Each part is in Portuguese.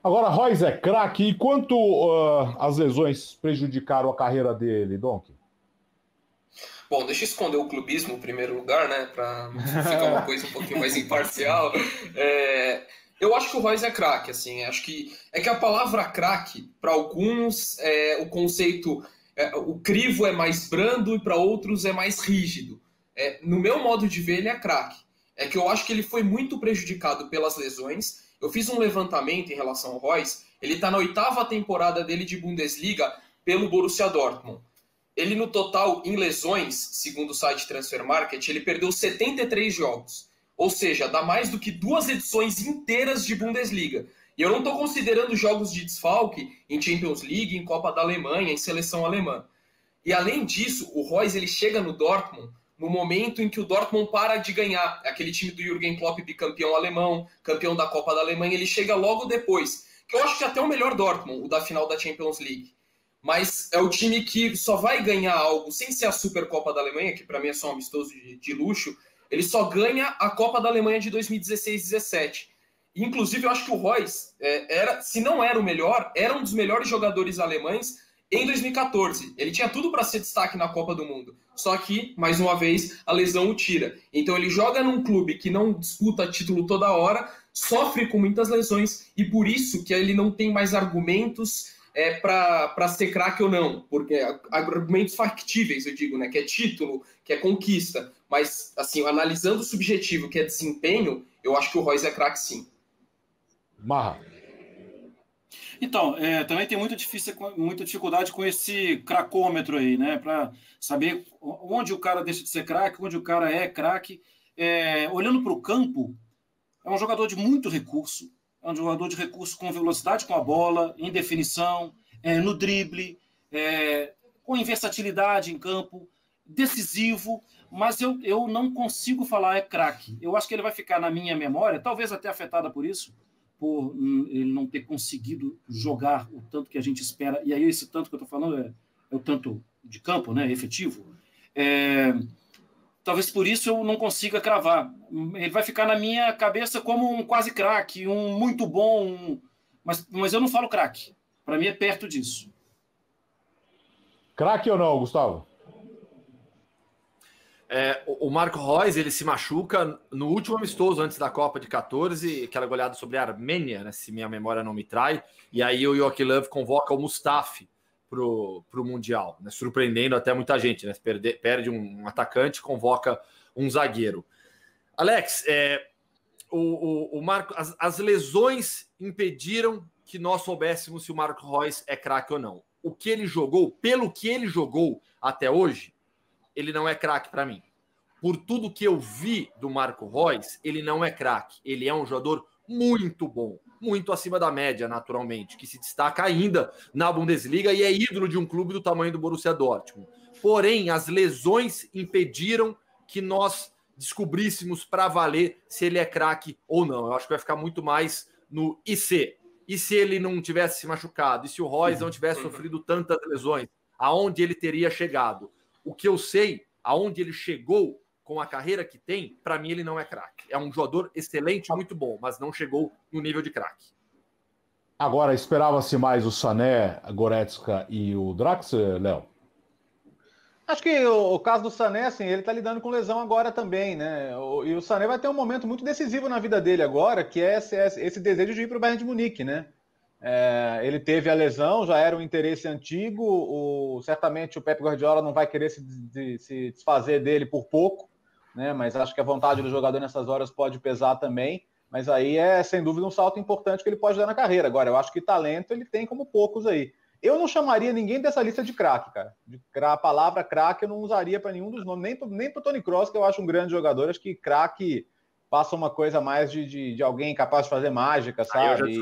Agora, Royce é craque. E quanto as lesões prejudicaram a carreira dele, Donk? Bom, deixa eu esconder o clubismo em primeiro lugar, né? Para ficar uma coisa um pouquinho mais imparcial. Eu acho que o Royce é craque, assim. Acho que é que a palavra craque, para alguns, o conceito, o crivo é mais brando e para outros é mais rígido. No meu modo de ver, ele é craque. É que eu acho que ele foi muito prejudicado pelas lesões. Eu fiz um levantamento em relação ao Royce. Ele está na 8ª temporada dele de Bundesliga pelo Borussia Dortmund. Ele, no total, em lesões, segundo o site Transfer Market, ele perdeu 73 jogos. Ou seja, dá mais do que 2 edições inteiras de Bundesliga. E eu não estou considerando jogos de desfalque em Champions League, em Copa da Alemanha, em seleção alemã. E, além disso, o Royce ele chega no Dortmund no momento em que o Dortmund para de ganhar. Aquele time do Jürgen Klopp, bicampeão alemão, campeão da Copa da Alemanha, ele chega logo depois. Que eu acho que até o melhor Dortmund, o da final da Champions League. Mas é o time que só vai ganhar algo sem ser a Supercopa da Alemanha, que para mim é só um amistoso de luxo. Ele só ganha a Copa da Alemanha de 2016-17. Inclusive, eu acho que o Royce, se não era o melhor, era um dos melhores jogadores alemães em 2014. Ele tinha tudo para ser destaque na Copa do Mundo. Só que, mais uma vez, a lesão o tira. Então ele joga num clube que não disputa título toda hora, sofre com muitas lesões, e por isso que ele não tem mais argumentos para ser craque ou não, porque argumentos factíveis, eu digo, né, que é título, que é conquista, mas, assim, analisando o subjetivo, que é desempenho, eu acho que o Royce é craque sim. Marra. Então, também tem muita dificuldade com esse cracômetro aí, né, para saber onde o cara deixa de ser craque, onde o cara é craque. Olhando para o campo, é um jogador de muito recurso, é um jogador de recurso com velocidade com a bola, em definição, no drible, com versatilidade em campo, decisivo, mas eu não consigo falar craque. Eu acho que ele vai ficar na minha memória, talvez até afetada por isso, por ele não ter conseguido jogar o tanto que a gente espera, e aí esse tanto que eu estou falando é o tanto de campo, né, efetivo. Talvez por isso eu não consiga cravar. Ele vai ficar na minha cabeça como um quase craque, um muito bom, mas eu não falo craque. Para mim é perto disso. Craque ou não, Gustavo? O Marco Reus, ele se machuca no último amistoso antes da Copa de 14, aquela goleada sobre a Armênia, né, se minha memória não me trai, e aí o Joachim Löw convoca o Mustafi pro Mundial, né, surpreendendo até muita gente, né, perde um atacante, convoca um zagueiro. Alex, o Marco, as lesões impediram que nós soubéssemos se o Marco Reus é craque ou não. O que ele jogou, pelo que ele jogou até hoje, ele não é craque para mim. Por tudo que eu vi do Marco Reus, ele não é craque. Ele é um jogador muito bom, muito acima da média, naturalmente, que se destaca ainda na Bundesliga e é ídolo de um clube do tamanho do Borussia Dortmund. Porém, as lesões impediram que nós descobríssemos para valer se ele é craque ou não. Eu acho que vai ficar muito mais no IC. E se ele não tivesse se machucado? E se o Reus não tivesse sofrido tantas lesões? Aonde ele teria chegado? O que eu sei, aonde ele chegou com a carreira que tem, para mim ele não é craque. É um jogador excelente, muito bom, mas não chegou no nível de craque. Agora, esperava-se mais o Sané, a Goretzka e o Draxler, Léo? Acho que o caso do Sané, assim, ele tá lidando com lesão agora também, né? E o Sané vai ter um momento muito decisivo na vida dele agora, que é esse desejo de ir para o Bayern de Munique, né? Ele teve a lesão, já era um interesse antigo, certamente o Pep Guardiola não vai querer se desfazer dele por pouco, né? Mas acho que a vontade do jogador nessas horas pode pesar também, mas aí é sem dúvida um salto importante que ele pode dar na carreira. Agora, eu acho que talento ele tem como poucos aí. Eu não chamaria ninguém dessa lista de craque, cara. A palavra craque eu não usaria para nenhum dos nomes, nem para o Toni Kroos, que eu acho um grande jogador. Acho que craque passa uma coisa mais de alguém capaz de fazer mágica, sabe?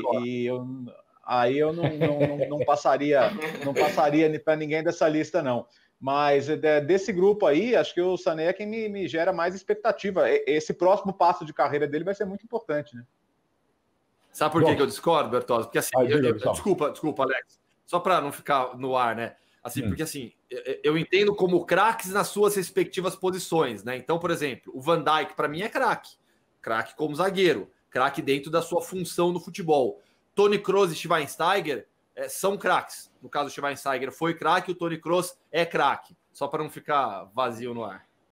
Aí eu não passaria para ninguém dessa lista, não. Mas desse grupo aí, acho que o Sané é quem me gera mais expectativa. Esse próximo passo de carreira dele vai ser muito importante, né? Sabe por que eu discordo, Bertozzi? Porque assim, desculpa, Alex. Só para não ficar no ar, né? Assim, porque assim, eu entendo como craques nas suas respectivas posições, né? Então, por exemplo, o Van Dijk para mim é craque como zagueiro, craque dentro da sua função no futebol. Toni Kroos e Schweinsteiger são craques. No caso, o Schweinsteiger foi craque, o Toni Kroos é craque. Só para não ficar vazio no ar.